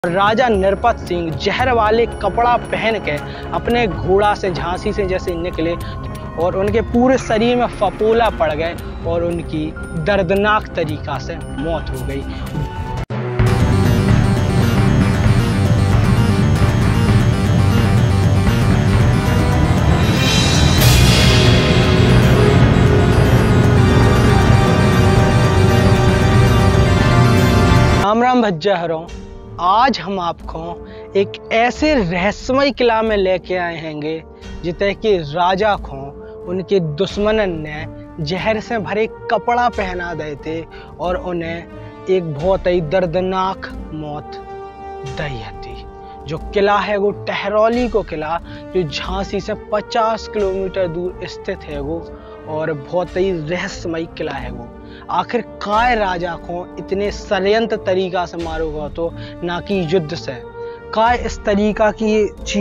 राजा नृपत सिंह जहर वाले कपड़ा पहन के अपने घोड़ा से झांसी से जैसे निकले और उनके पूरे शरीर में फफोला पड़ गए और उनकी दर्दनाक तरीका से मौत हो गई। राम राम भज्जा हरों, आज हम आपको एक ऐसे रहस्यमय किला में लेके आए हैंगे जिते कि राजा को उनके दुश्मनन ने जहर से भरे कपड़ा पहना दिए थे और उन्हें एक बहुत ही दर्दनाक मौत दी थी। जो किला है वो टहरौली को किला, जो झांसी से 50 किलोमीटर दूर स्थित है वो, और बहुत ही रहस्यमय किला है वो। आखिर काय राजा को इतने षड्यंत्र तरीका से मारोगा तो ना कि युद्ध से, काय इस तरीका की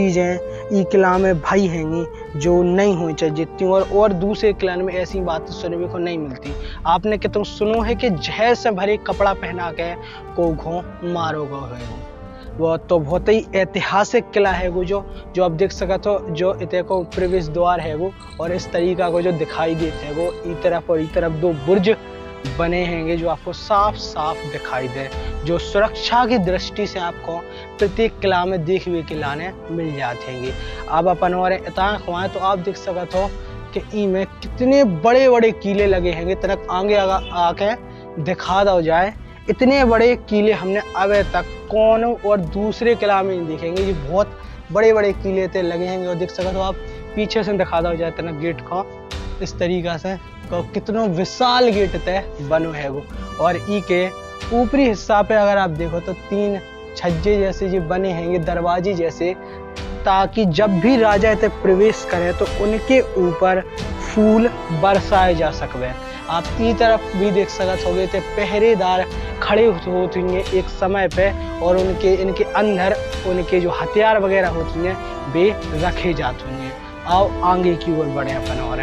चीजें ई किला में भाई हैंगी जो नहीं होनी चाहिए जितनी, और दूसरे किला में ऐसी बातें सुनने को नहीं मिलती। आपने कि तुम सुनो है कि जहर से भरे कपड़ा पहना के को घो मारोगा है वो तो बहुत ही ऐतिहासिक किला है वो, जो आप देख सका तो जो इतने को प्रवेश द्वार है वो, और इस तरीका को जो दिखाई देते हैं वो ई तरफ और ई तरफ दो बुर्ज बने हैंगे जो आपको साफ साफ दिखाई दे, जो सुरक्षा की दृष्टि से आपको प्रत्येक किला में देखे किलाने मिल जाते हैं। अब अपन और इतना खुआए तो आप देख सकते हो कि ई में कितने बड़े बड़े किले लगे हैंगे। तनक आगे आके दिखा दो जाए, इतने बड़े किले हमने अभी तक कौन और दूसरे किला में नहीं देखेंगे। ये बहुत बड़े बड़े किले ते लगे हैंगे और देख सकते हो आप पीछे से दिखा दो जाए तनक गेट को इस तरीका से तो कितना विशाल गेट तय बनो है वो। और ई के ऊपरी हिस्सा पे अगर आप देखो तो 3 छज्जे जैसे जो बने हैंगे, दरवाजे जैसे, ताकि जब भी राजा इतने प्रवेश करें तो उनके ऊपर फूल बरसाए जा सके। आप ई तरफ भी देख सकते होगे थे पहरेदार खड़े होते हैं एक समय पे, और इनके अंदर उनके जो हथियार वगैरह होते हैं वे रखे जाते हैं। आओ आगे की ओर बढ़े अपन। और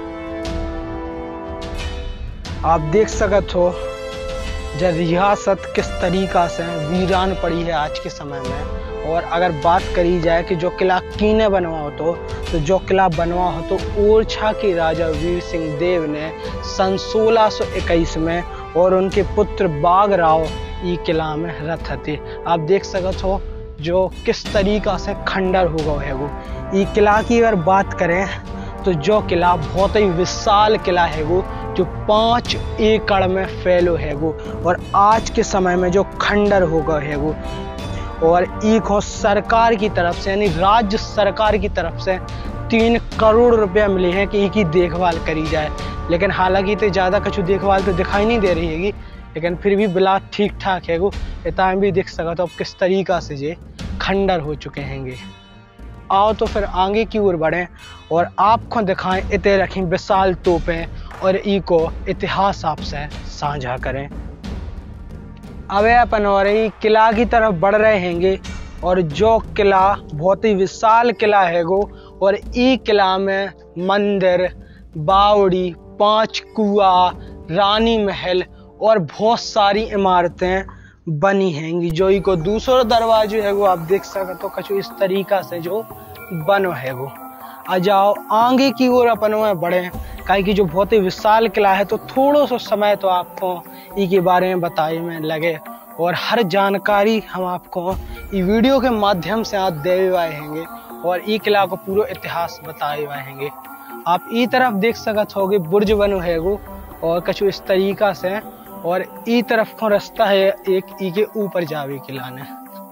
आप देख सकते हो जब रियासत किस तरीका से वीरान पड़ी है आज के समय में। और अगर बात करी जाए कि जो किला कीने बनवा हो तो जो किला बनवा हो तो ओरछा के राजा वीर सिंह देव ने सन 1621 में और उनके पुत्र बागराव ई किला में रथ थे। आप देख सकते हो जो किस तरीका से खंडर हो गया है वो। ई किला की अगर बात करें तो जो किला बहुत ही विशाल किला है वो, जो 5 एकड़ में फैलो है वो, और आज के समय में जो खंडर हो गया है वो। और ई को सरकार की तरफ से यानी राज्य सरकार की तरफ से 3 करोड़ रुपया मिले हैं कि इसकी देखभाल करी जाए। लेकिन हालांकि तो ज़्यादा कुछ देखभाल तो दिखाई नहीं दे रही हैगी, लेकिन फिर भी बिला ठीक ठाक है वो। इतना भी देख सका तो अब किस तरीका से ये खंडर हो चुके हैंगे। आओ तो फिर आगे की ओर बढ़ें और आपको दिखाएं इतने रखें विशाल तोपें और ई को इतिहास आपसे साझा करें। अब अपन और किला की तरफ बढ़ रहे हैंगे, और जो किला बहुत ही विशाल किला है वो, और ई किला में मंदिर, बावड़ी, 5 कुआं, रानी महल और बहुत सारी इमारतें बनी हैंगी। जो ई को दूसरा दरवाजे है वो आप देख सकते हो कुछ इस तरीका से जो बनो है वो। आ जाओ आगे की ओर अपन में बढ़े, काहे कि जो बहुत ही विशाल किला है तो थोड़ा सा समय तो आपको ई के बारे में बताए में लगे, और हर जानकारी हम आपको ई वीडियो के माध्यम से आप दे हुए हैंगे और ई किला को पूरा इतिहास बताए हुए हैंगे। आप ई तरफ देख सकते होगे बुर्ज बनो है वो, और कुछ इस तरीका से, और ई तरफ को रास्ता है एक ई के ऊपर जावे किला ने।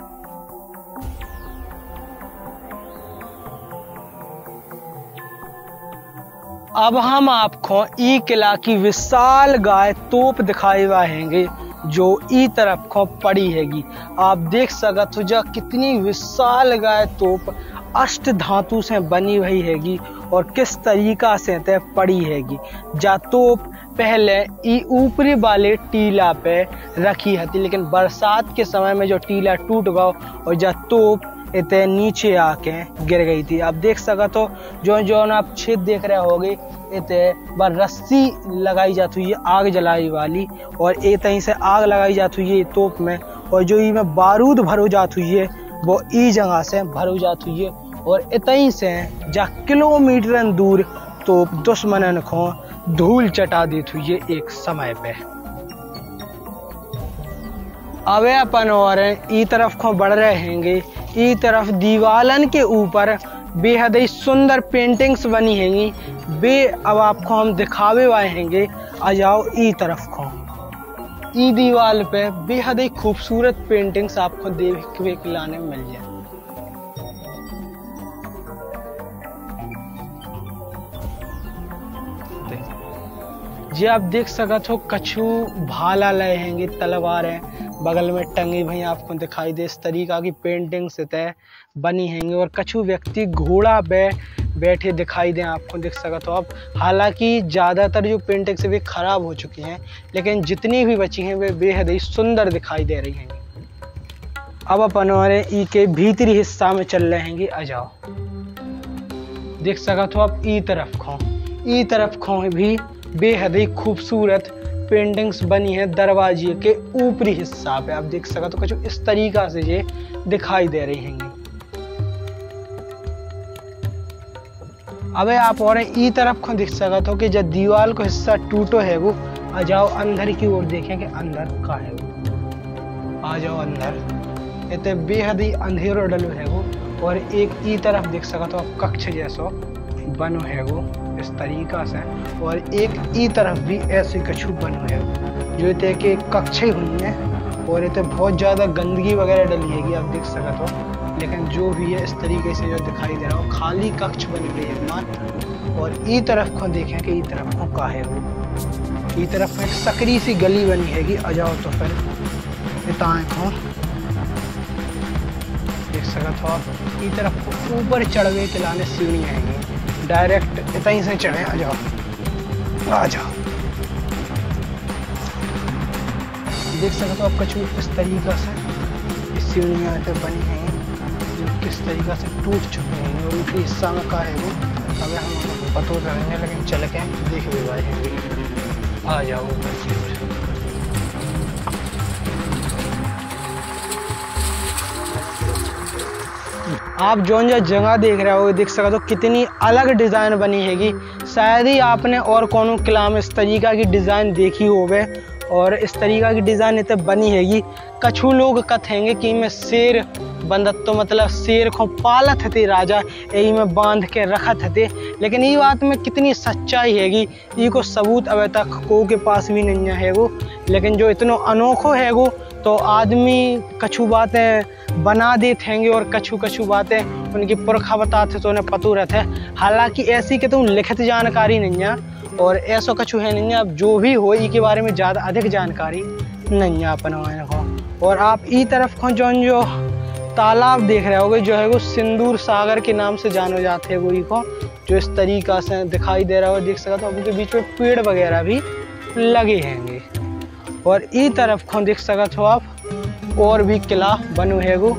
अब हम आपको ई किला की विशाल गाय तोप दिखाए हुए हैंगे जो ई तरफ को पड़ी हैगी। आप देख सकते हो जो कितनी विशाल गाय तोप अष्ट धातु से बनी हुई हैगी और किस तरीका से तय पड़ी हैगी। जा तोप पहले ई ऊपरी वाले टीला पे रखी थी, लेकिन बरसात के समय में जो टीला टूट गया और जा तोप इतने नीचे आके गिर गई थी। आप देख सकते हो जो आप छेद देख रहे होगे इतने बार रस्सी लगाई जाती हुई आग जलाई वाली, और एक तहीं से आग लगाई जाती हुई तोप में, और जो ई में बारूद भरो जात हुई है वो ई जगह से भरो जात हुई है। और इतनी से जा किलोमीटर दूर तो दुश्मनन को धूल चटा दी हुई है एक समय पे। अवे अपन और ई तरफ को बढ़ रहे हैंगे। ई तरफ दीवालन के ऊपर बेहद ही सुंदर पेंटिंग्स बनी हैंगी। वे अब आपको हम दिखावे वाले हैंगे। आ जाओ ई तरफ को। ई दीवार पे बेहद ही खूबसूरत पेंटिंग्स आपको देखने के लाने में मिल जाए। जी आप देख सकते हो कछु भाला लय हैंगे, तलवार है बगल में टंगी भई आपको दिखाई दे। इस तरीका की पेंटिंग से तय बनी हैंगी। और कछु व्यक्ति घोड़ा पे बैठे दिखाई दे आपको देख सकते हो आप। हालांकि ज़्यादातर जो पेंटिंग्स है वे खराब हो चुकी हैं, लेकिन जितनी भी बची हैं वे बेहद ही सुंदर दिखाई दे रही हैं। अब अपन हमारे ई के भीतरी हिस्सा में चल रहे हैंगे। आ जाओ देख सकते हो आप ई तरफ खो भी बेहद ही खूबसूरत पेंटिंग्स बनी है। दरवाजे के ऊपरी हिस्सा पे आप देख सकते हो कुछ इस तरीका से ये दिखाई दे रही हैं। अबे आप और ई तरफ को देख सकते हो कि जब दीवार को हिस्सा टूटो है वो। आ जाओ अंदर की ओर देखें कि अंदर का है वो। आ जाओ अंदर। इतने बेहद ही अंधेरो डलो है वो। और एक ई तरफ देख सकते हो आप कक्ष जैसो बनो है वो इस तरीका से। और एक ई तरफ भी ऐसे कछु बनो है जो इतने के कक्ष हुई है। और इतने बहुत ज़्यादा गंदगी वगैरह डली हैगी आप देख सकते हो। लेकिन जो भी है इस तरीके से जो दिखाई दे रहा हो खाली कक्ष बनी हुई है मात्र। और ई तरफ को देखें कि ई तरफ को का है वो। ई तरफ में एक सकरी सी गली बनी हैगी। आ जाओ तो फिर इताएं को देख सकते हो आप। ई तरफ को ऊपर चढ़वे के लाने सीढ़ियाँ हैंगी। डायरेक्ट इतनी से चढ़े। आ जाओ देख सकते हो आप कछु इस तरीका से इस सीढ़ियाँ बनी हैं जो किस तरीका से टूट चुके हैं। और उनके हिस्सा में का है वो अगर हम पतो करेंगे, लेकिन चल के देख भी पाएंगे। आ जाओ आप जोन जो जगह देख रहे हो देख सकते हो कितनी अलग डिज़ाइन बनी हैगी। शायद ही आपने और कोनो किला में इस तरीका की डिज़ाइन देखी होवे। और इस तरीका की डिज़ाइन इतने बनी हैगी। कछु लोग कथेंगे कि मैं शेर बंदत तो मतलब शेर को पालत थे राजा यही में बांध के रखत थे। लेकिन ये बात में कितनी सच्चाई हैगी ये को सबूत अभी तक को के पास भी नहीं है वो। लेकिन जो इतना अनोखो है वो तो आदमी कछु बातें बना देते हैंगे और कछु बातें उनकी पुरखा बताते तो उन्हें पतो रहता है। हालांकि ऐसी कि तुम लिखित जानकारी नहीं है और ऐसा कछु है नहीं है। अब जो भी हो ई के बारे में ज़्यादा अधिक जानकारी नहीं है अपन को। और आप ई तरफ को जो तालाब देख रहे होगे जो है वो सिंदूर सागर के नाम से जानो जाते हैं वो ई को जो इस तरीका से दिखाई दे रहा हो देख सकते हो। उनके बीच में पेड़ वगैरह भी लगे हैंगे। और ई तरफ को देख सकते हो आप और भी किला बनो है वो।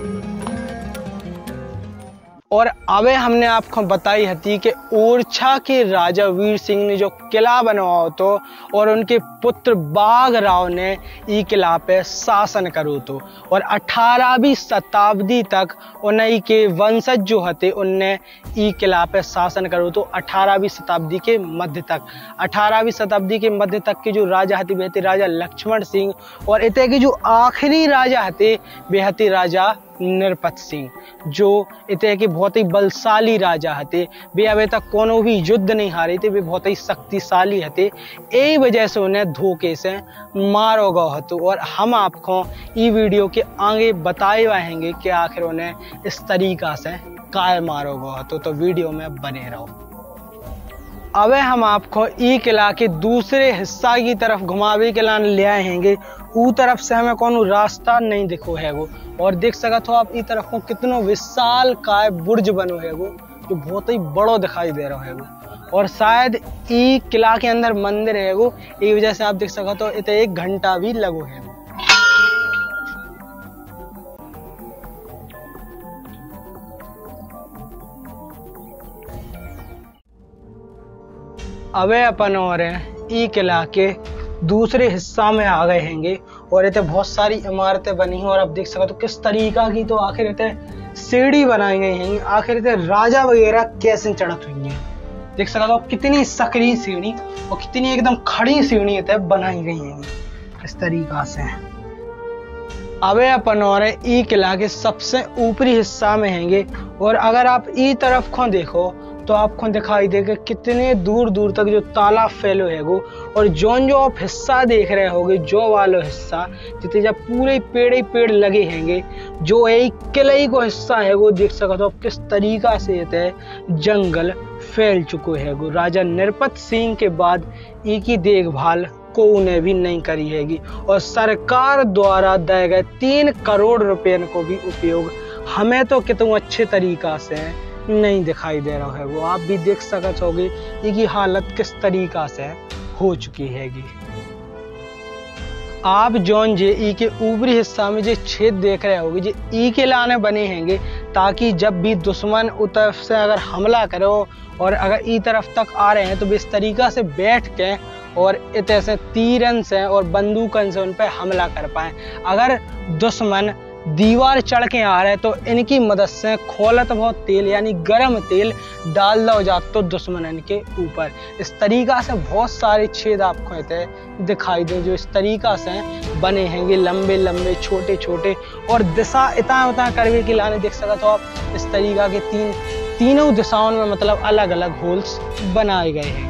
और अबे हमने आपको बताई थी कि ओरछा के राजा वीर सिंह ने जो किला बनवाओ तो और उनके पुत्र बाघ राव ने ई किला पे शासन करो तो। और 18वीं शताब्दी तक उन्हीं के वंशज जो हते उनने ई किला पे शासन करो तो 18वीं शताब्दी के मध्य तक। 18वीं शताब्दी के मध्य तक के जो राजा हते वे हते राजा लक्ष्मण सिंह। और इतने के जो आखिरी राजा हते वे हते राजा नृपत सिंह जो इतने के बहुत ही बलशाली राजा हते। वे अभी तक कोनो भी युद्ध नहीं हारे थे। वे बहुत ही शक्तिशाली हते। यही वजह से उन्हें धोखे से मारो गो हतो। और हम आपको ई वीडियो के आगे बताए रहेंगे कि आखिर उन्हें इस तरीका से काय मारो गो हतो। तो वीडियो में बने रहो। अबे हम आपको ई किला के दूसरे हिस्सा की तरफ घुमावे के लाने ले आए हैंगे। ऊ तरफ से हमें कोनो रास्ता नहीं दिखो है वो। और देख सकते हो आप ई तरफ को कितनो विशाल काय बुर्ज बनो है वो जो बहुत ही बड़ो दिखाई दे रहा है वो। और शायद ई किला के अंदर मंदिर है वो। ये वजह से आप देख सकते हो इतने 1 घंटा भी लगो है वो। अबे अपन और ई किला के दूसरे हिस्सा में आ गए हैंगे। और इतने बहुत सारी इमारतें बनी हैं। और आप देख सकते हो किस तरीका की तो आखिर इतने सीढ़ी बनाई गई हैं, आखिर इतने राजा वगैरह कैसे चढ़त हुई हैं। देख सकते हो कितनी सकरी सीढ़ी और कितनी एकदम खड़ी सीढ़ी इतने बनाई गई हैं इस तरीका से। अब अपन और ई किला के सबसे ऊपरी हिस्सा में हैंगे और अगर आप ई तरफ को देखो तो आपको दिखाई देगा कितने दूर दूर तक जो तालाब फैलो हैगो। और जो आप हिस्सा देख रहे होगे जो वालो हिस्सा जितने जब पूरे पेड़ ही पेड़ लगे हैंगे, जो एक किले को हिस्सा हैगो देख सकते हो किस तरीका से जंगल फैल चुको हैगो। राजा नरपत सिंह के बाद ई की देखभाल को उन्हें भी नहीं करी हैगी और सरकार द्वारा दिए गए 3 करोड़ रुपए को भी उपयोग हमें तो कितना अच्छे तरीका से नहीं दिखाई दे रहा है। वो आप भी देख सकते होगे इसकी हालत किस तरीका से हो चुकी हैगी। आप जौन जे ई के ऊपरी हिस्सा में जो छेद देख रहे होगे जो ई के लाने बने हैंगे ताकि जब भी दुश्मन उस तरफ से अगर हमला करो और अगर ई तरफ तक आ रहे हैं तो इस तरीका से बैठ के और इतने से तीरन से और बंदूकन से उन पर हमला कर पाए। अगर दुश्मन दीवार चढ़ के आ रहे तो इनकी मदद से खोलत बहुत तेल यानी गरम तेल डाल दो जात तो दुश्मन के ऊपर। इस तरीका से बहुत सारे छेद आपको दिखाई दे जो इस तरीका से बने हैंगे, लंबे लंबे छोटे छोटे और दिशा इतना उतना करके के लाने देख सकते हो आप इस तरीका के तीनों दिशाओं में मतलब अलग अलग होल्स बनाए गए हैंगे।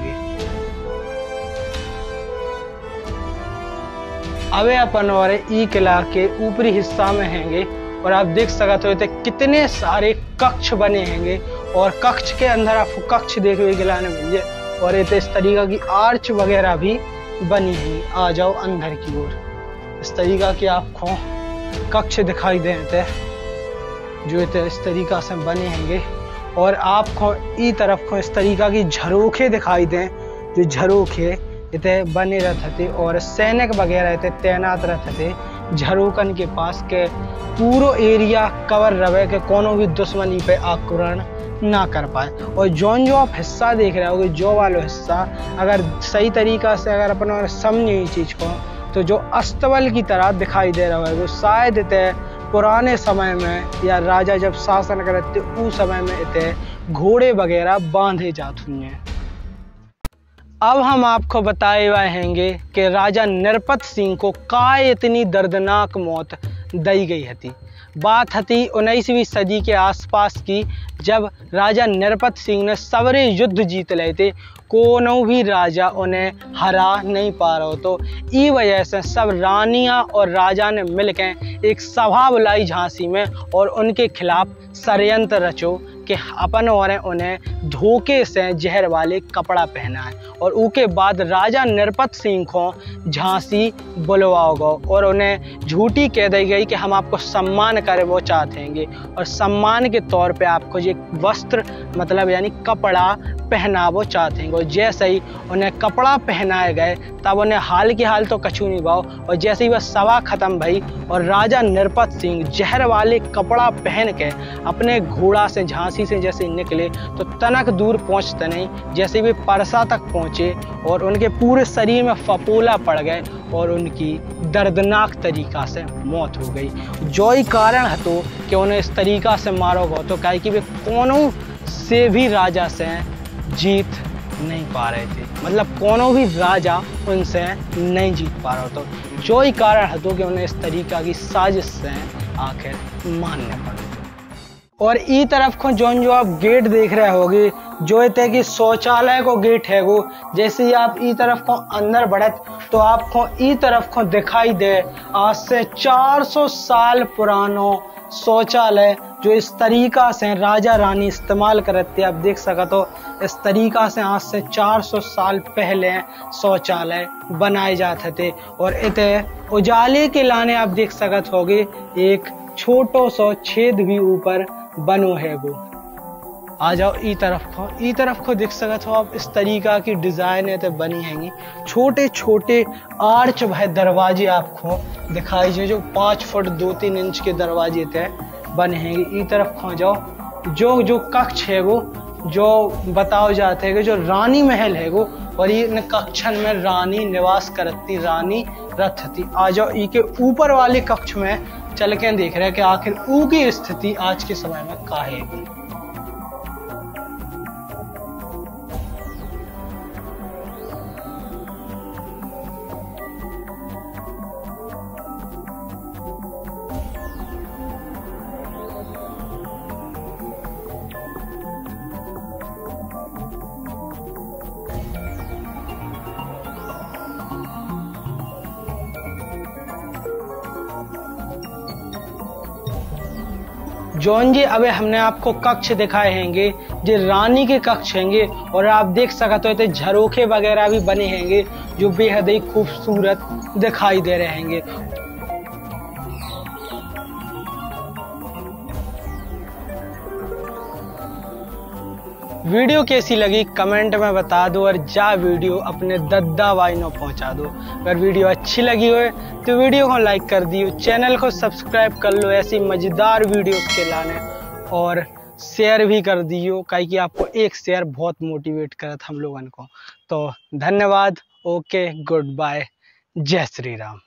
अब अपन और ई किला के ऊपरी हिस्सा में हैंगे और आप देख सकते हो कितने सारे कक्ष बने हैंगे और कक्ष के अंदर आपको कक्ष देखने के लिए मिल जाए और इस तरीका की आर्च वगैरह भी बनी है। आ जाओ अंदर की ओर, इस तरीका के आपको कक्ष दिखाई देते जो इस तरीका से बने हैंगे और आपको ई तरफ को इस तरीका की झरोखे दिखाई दें जो झरोखे इतने बने रहते थे और सैनिक वगैरह इतने तैनात रहते थे झरोकन के पास के पूरा एरिया कवर रहे के कोनो भी दुश्मनी पे आक्रमण ना कर पाए। और जो आप हिस्सा देख रहे होगे जो वाला हिस्सा अगर सही तरीका से अगर अपन समझे इस चीज को तो जो अस्तबल की तरह दिखाई दे रहा है वो शायद इतने पुराने समय में या राजा जब शासन करते उस समय में इतने घोड़े वगैरह बांधे जाते हैं। अब हम आपको बताए हुए हैंगे कि राजा नरपत सिंह को काय इतनी दर्दनाक मौत दी गई थी। बात थी 19वीं सदी के आसपास की जब राजा नरपत सिंह ने सवरे युद्ध जीत लिए थे, कोनो भी राजा उन्हें हरा नहीं पा रहा हो तो ई वजह से सब रानियां और राजा ने मिलकर एक सभा बुलाई झांसी में और उनके खिलाफ षड्यंत्र रचो कि अपन और उन्हें धोखे से जहर वाले कपड़ा पहनाए और उसके बाद राजा नरपत सिंह को झांसी बुलवाओ गो और उन्हें झूठी कह दी गई कि हम आपको सम्मान करे वो चाहते हैं और सम्मान के तौर पे आपको ये वस्त्र मतलब यानी कपड़ा पहनावो चाहते हैं। और जैसे ही उन्हें कपड़ा पहनाए गए तब उन्हें हाल के हाल तो कछू नहीं भाव और जैसे ही वह सभा खत्म भई और राजा नरपत सिंह जहर वाले कपड़ा पहन के अपने घोड़ा से झांसी से जैसे निकले तो तनक दूर पहुंचते नहीं, जैसे भी परसा तक पहुंचे और उनके पूरे शरीर में फपोला पड़ गए और उनकी दर्दनाक तरीका से मौत हो गई। जो ही कारण है तो कि उन्हें इस तरीका से मारो गो तो कहे कि वे कोनो से भी राजा से जीत नहीं पा रहे थे, मतलब कोनो भी राजा उनसे नहीं जीत पा रहा तो जो ही कारण है तो कि उन्हें इस तरीका की साजिश से आखिर मानने पड़े। और ई तरफ को जो आप गेट देख रहे होगे जो है कि शौचालय को गेट है वो, जैसे ही आप ई तरफ को अंदर बढ़त तो आपको ई तरफ को दिखाई दे आज से 400 साल पुरानो शौचालय जो इस तरीका से राजा रानी इस्तेमाल करते। आप देख सकते हो इस तरीका से आज से 400 साल पहले शौचालय बनाए जाते थे और इतने उजाले के लाने आप देख सकते होगे एक छोटो सा छेद भी ऊपर बनो है वो। आ जाओ ई तरफ को देख सकते हो आप इस तरीका की डिजाइन है बनी हैंगी, छोटे छोटे आर्च भय दरवाजे आपको दिखाई जो 5 फुट 2-3 इंच के दरवाजे थे बने हैंगे। ई तरफ को जाओ जो कक्ष है वो जो बताओ जाते हैं कि जो रानी महल है वो और ये इन कक्षन में रानी निवास करती, रानी रथ थी। आ जाओ ई के ऊपर वाले कक्ष में चल के देख रहे हैं कि आखिर ऊ की स्थिति आज के समय में का है। जॉन जी अबे हमने आपको कक्ष दिखाए हैंगे जो रानी के कक्ष हैंगे, और आप देख सकते हो झरोखे वगैरह भी बने हैंगे जो बेहद ही खूबसूरत दिखाई दे रहे हैंगे। वीडियो कैसी लगी कमेंट में बता दो, और जा वीडियो अपने दद्दा भाई ने पहुंचा दो। अगर वीडियो अच्छी लगी हो तो वीडियो को लाइक कर दियो, चैनल को सब्सक्राइब कर लो ऐसी मजेदार वीडियोस के लाने, और शेयर भी कर दियो काहे कि आपको एक शेयर बहुत मोटिवेट करत हम लोगन को। तो धन्यवाद, ओके, गुड बाय, जय श्री राम।